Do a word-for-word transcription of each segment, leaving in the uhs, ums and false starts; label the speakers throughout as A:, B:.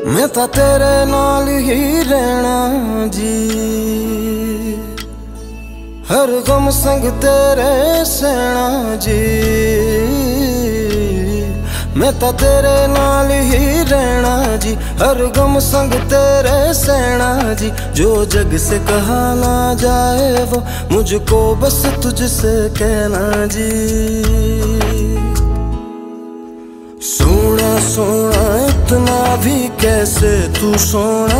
A: मैं तां तेरे नाल ही रहना जी, हर गम संग तेरे सहना जी। मैं तां तेरे नाल ही रहना जी, हर गम संग तेरे सहना जी। जो जग से कहा ना जाए वो मुझको बस तुझसे कहना जी। सोना सोना इतना भी कैसे तू सोना,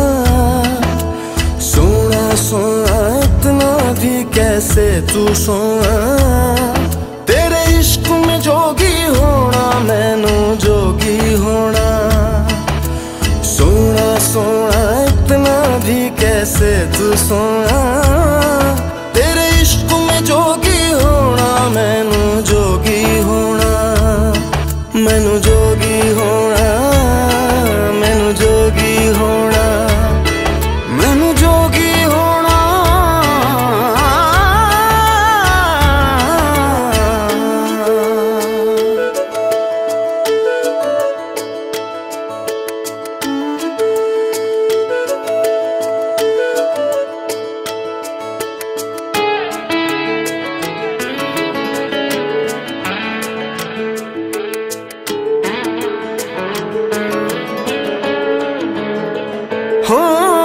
A: सोना सोना इतना भी कैसे तू सोना। तेरे इश्क में जोगी होना मैनू जोगी होना। सोना सोना इतना भी कैसे तू सोना। तेरे इश्क में जोगी होना मैनू जोगी होना। मैनू जोगी होना, मैनू जोगी होना, मैनू जोगी होना। हो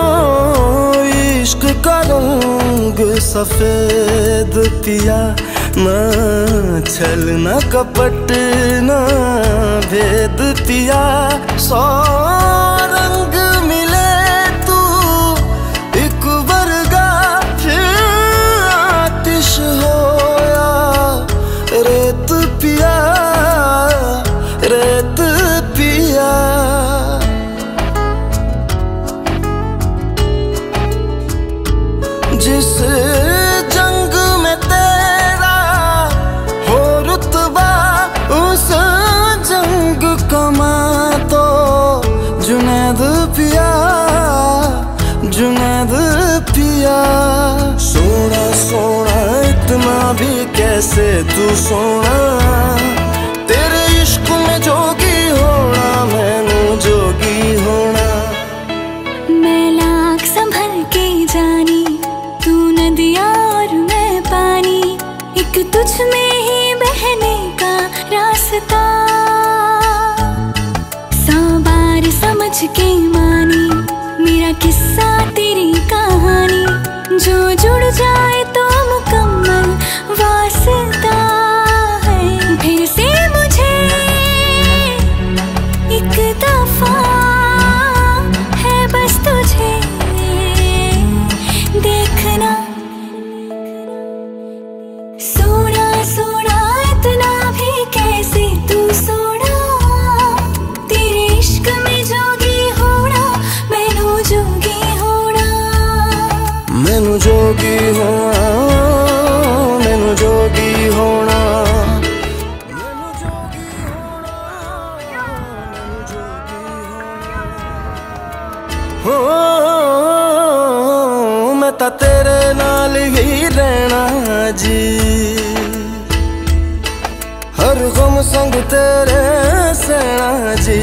A: इश्क का रंग सफेद पिया, ना छल ना कपट ना भेद पिया। सौ रंग मिले तू एक वर्गा, फिर आतिश होया रेत पिया, रेत पिया। जिस जंग में तेरा हो रुतबा, उस जंग कमा तो जुनैद पिया, जुनैद पिया। सोना सोना इतना भी कैसे तू सोना। तेरे इश्क में जोगी होना मैनू जोगी होना।
B: मैं लाख संभल के जानी, तू नदिया और मैं पानी, एक तुझ में ही बहने का रास्ता। सौ बार समझ के मानी मेरा किस्सा तेरी कहानी, जो जुड़ जाए तो मुकम्मल वास्ता है। फिर से मुझे एक दफा है बस तुझे देखना। सोना सोना इतना भी कैसे तू सोना। तेरे इश्क में जोगी होना मैनू जोगी होना।
A: मैनू जोगी होना, मैनू जोगी होना, मैनू जोगी होना, मैनू जोगी होना। हो मैं तां तेरे नाल ही रहना जी, हर गम संग तेरे सहना जी।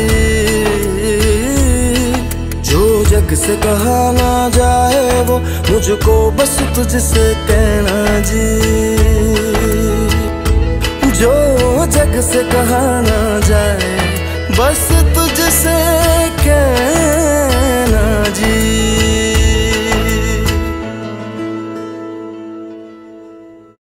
A: जो जग से कहा ना जाए वो मुझको बस तुझसे कहना जी। जो जग से कहा ना जाए बस तुझसे कहना।